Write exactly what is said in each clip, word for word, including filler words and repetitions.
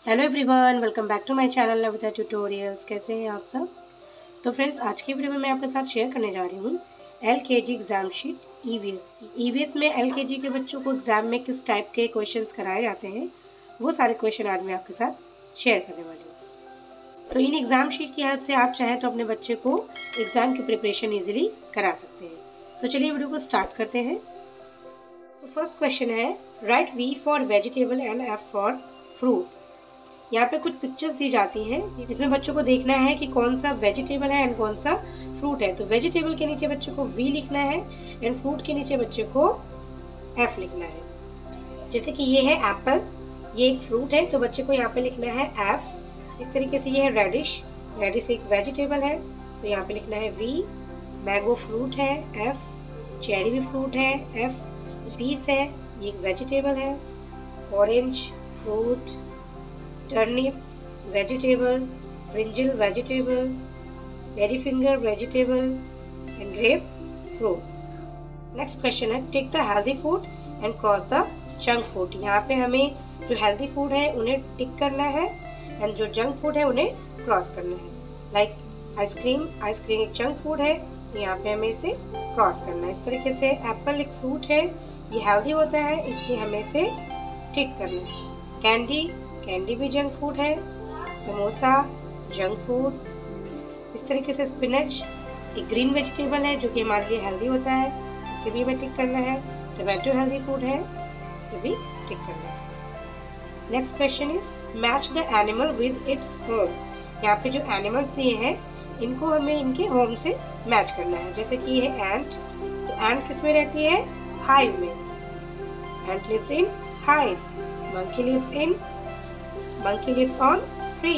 Hello everyone, welcome back to my channel Navita tutorials. कैसे हैं आप सब? तो फ्रेंड्स, आज की वीडियो में मैं आपके साथ शेयर करने जा रही हूँ L K G exam sheet EVS. EVS में एल के जी के बच्चों को एग्ज़ाम में किस टाइप के क्वेश्चंस कराए जाते हैं, वो सारे क्वेश्चन आज मैं आपके साथ शेयर करने वाली हूँ। तो इन एग्ज़ाम शीट की हेल्प से आप चाहें तो अपने बच्चे को एग्ज़ाम की प्रिपरेशन ईजिली करा सकते हैं। तो चलिए वीडियो को स्टार्ट करते हैं। सो फर्स्ट क्वेश्चन है, write V for vegetable and F for fruit. यहाँ पे कुछ पिक्चर्स दी जाती हैं जिसमें बच्चों को देखना है कि कौन सा वेजिटेबल है एंड कौन सा फ्रूट है। तो वेजिटेबल के नीचे बच्चों को वी लिखना है एंड फ्रूट के नीचे बच्चे को एफ लिखना है। जैसे कि ये है एप्पल, ये एक फ्रूट है तो बच्चे को यहाँ पे लिखना है एफ। इस तरीके से ये है रेडिश, रेडिश एक वेजिटेबल है तो यहाँ पे लिखना है वी। मैंगो फ्रूट है एफ, चेरी भी फ्रूट है एफ, पीस है ये एक वेजिटेबल है, orange fruit, turnip vegetable, brinjal vegetable, lady finger vegetable and grapes fruit. Next question है, tick the healthy food and cross the junk food. यहाँ पे हमें जो हेल्दी फूड है उन्हें टिक करना है एंड जो जंक फूड है उन्हें क्रॉस करना है। लाइक आइसक्रीम, आइसक्रीम एक जंक फूड है तो यहाँ पे हमें इसे क्रॉस करना है। इस तरीके से एप्पल एक फ्रूट है, ये हेल्दी होता है इसलिए हमें इसे टिक करना है। कैंडी, कैंडी भी जंक फूड है। Samosa junk food. इस तरीके से स्पिनच एक ग्रीन वेजिटेबल है जो कि हमारे लिए हेल्दी होता है, इसे भी हमें टिक करना है। टोमेटो हेल्दी फूड है, इसे भी टिक करना है। Next question is, match the animal with its home. यहाँ पे जो एनिमल्स दिए हैं इनको हमें इनके होम से मैच करना है। जैसे कि ये है एंट, तो एंट किस में रहती है? हाइव में। Ant lives in hive. Monkey lives in Monkey lives on tree.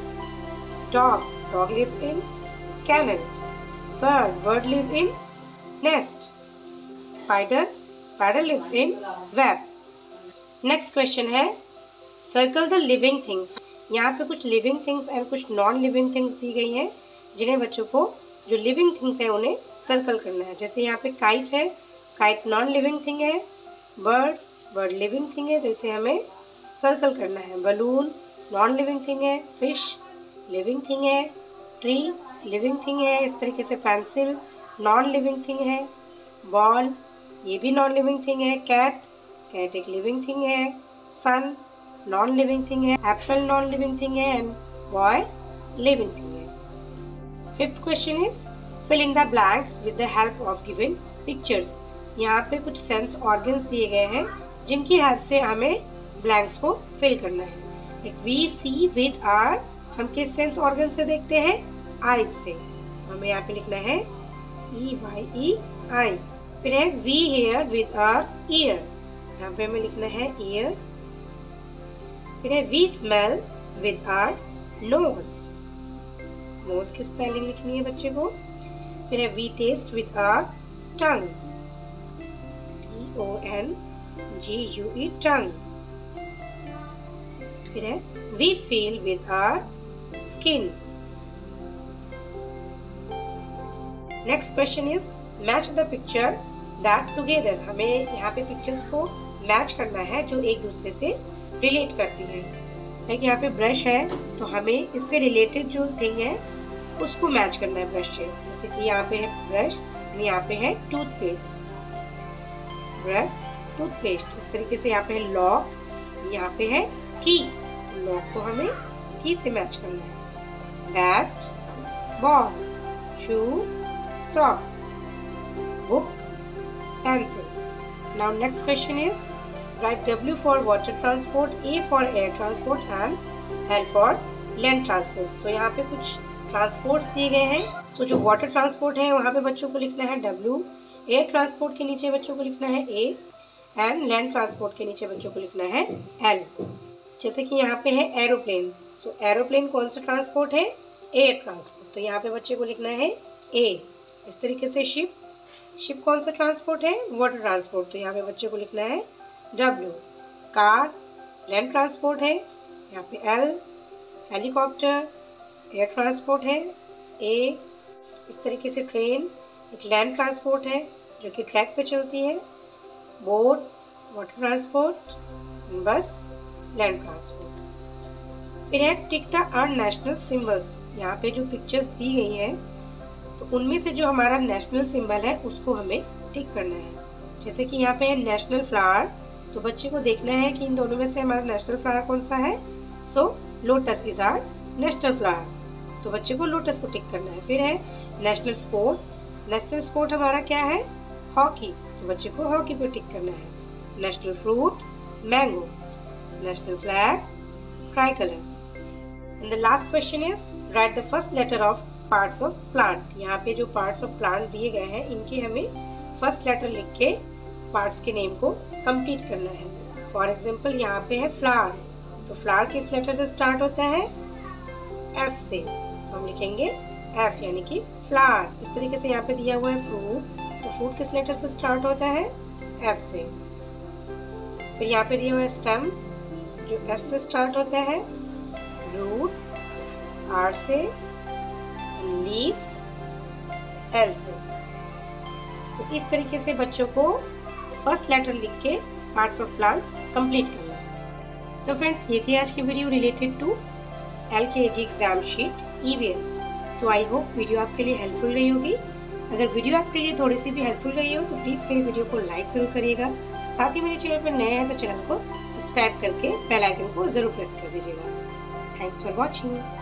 Dog, dog lives in kennel. Bird, bird lives in nest. Spider, spider lives in web. Next question है, circle the living things. यहाँ पे कुछ living things and कुछ non living things दी गई हैं जिन्हें बच्चों को जो living things है उन्हें circle करना है। जैसे यहाँ पे kite है, kite non living thing है। bird, bird living thing है, जैसे हमें सर्कल करना है। बलून नॉन लिविंग थिंग है। फिश लिविंग थिंग है। ट्री लिविंग थिंग है। इस तरीके से पेंसिल नॉन लिविंग थिंग है। बॉल ये भी नॉन लिविंग थिंग है। कैट, कैट एक लिविंग थिंग है। सन नॉन लिविंग थिंग है। एप्पल नॉन लिविंग थिंग है एंड बॉय लिविंग थिंग है। Fifth question is, filling the blanks with the help of given pictures. यहाँ पे कुछ sense organs दिए गए हैं जिनकी हेल्प से हमें ब्लैंक्स को फिल करना है। एक वी सी विद आर, हम किस सेंस ऑर्गन से देखते हैं? आईज से। हमें यहाँ पे लिखना है ई वाई ई आई। फिर है we hear with our ear, यहाँ पे हमें लिखना है ईयर। फिर है we smell with our nose, nose की स्पेलिंग लिखनी है बच्चे को। फिर है we taste with our tongue, T O N G U E tongue. फिर है we feel with our skin. Next question is, match the picture that together. हमें यहाँ पे पिक्चर्स को मैच करना है जो एक दूसरे से रिलेट करती हैं। लाइक यहाँ पे ब्रश है तो हमें इससे रिलेटेड जो थिंग है उसको मैच करना है ब्रश से। जैसे कि यहाँ पे है ब्रश, यहाँ पे है टूथपेस्ट, ब्रश टूथपेस्ट। इस तरीके से यहाँ पे है लॉक, यहाँ पे है की, लॉक को हमें की से मैच करना है। Bat, ball, shoe, sock, book, pencil. Now next question is, write W for water transport, A for air transport and L for land transport. तो यहाँ पे कुछ ट्रांसपोर्ट्स दिए गए हैं। तो जो वाटर ट्रांसपोर्ट है वहाँ पे बच्चों को लिखना है डब्ल्यू, एयर ट्रांसपोर्ट के नीचे बच्चों को लिखना है ए एंड लैंड ट्रांसपोर्ट के नीचे बच्चों को लिखना है एल। जैसे कि यहाँ पे है एरोप्लेन, सो एरोप्लेन कौन सा ट्रांसपोर्ट है? एयर ट्रांसपोर्ट, तो यहाँ पे बच्चे को लिखना है ए। इस तरीके से शिप, शिप कौन सा ट्रांसपोर्ट है? वाटर ट्रांसपोर्ट, तो यहाँ पे बच्चे को लिखना है डब्ल्यू। कार लैंड ट्रांसपोर्ट है, यहाँ पे एल। हेलीकॉप्टर एयर ट्रांसपोर्ट है, ए। इस तरीके से ट्रेन एक लैंड ट्रांसपोर्ट है जो कि ट्रैक पे चलती है। Boat water transport, bus land transport. फिर है tick the our national symbols. यहाँ पे जो पिक्चर्स दी गई है तो उनमें से जो हमारा नेशनल सिंबल है उसको हमें टिक करना है। जैसे कि यहाँ पे है नेशनल फ्लावर, तो बच्चे को देखना है कि इन दोनों में से हमारा नेशनल फ्लावर कौन सा है। So lotus is our national flower, तो बच्चे को लोटस को टिक करना है। फिर है नेशनल स्पोर्ट, नेशनल स्पोर्ट हमारा क्या है, हॉकी, तो बच्चे को हॉकी पे टिक करना है। National fruit mango, national flag tricolour. And the last question is write the first letter of parts of plant. यहाँ पे जो पार्ट्स ऑफ प्लांट दिए गए हैं इनके हमें फर्स्ट लेटर लिख के पार्ट्स के नेम को कंप्लीट करना है। फॉर एग्जाम्पल यहाँ पे है फ्लावर, तो फ्लावर किस लेटर से स्टार्ट होता है, एफ से, तो हम लिखेंगे एफ यानी कि फ्लावर। इस तरीके से यहाँ पे दिया हुआ है फ्रूट, तो फ्रूट किस लेटर से स्टार्ट होता है, एफ से। फिर यहाँ पे दिया हुआ है स्टेम जो एस से स्टार्ट होता है, रूट आर से, लीफ एल से। तो इस तरीके से बच्चों को फर्स्ट लेटर लिख के पार्ट्स ऑफ प्लांट कंप्लीट करना है। सो फ्रेंड्स, ये थी आज की video related to L K G exam sheet E V S. So I hope video आपके लिए हेल्पफुल रही होगी। अगर वीडियो आपके लिए थोड़ी सी भी हेल्पफुल रही हो तो प्लीज़ मेरी वीडियो को लाइक जरूर करिएगा। साथ ही मेरे चैनल पर नए हैं तो चैनल को सब्सक्राइब करके बेल आइकन को जरूर प्रेस कर दीजिएगा। Thanks for watching.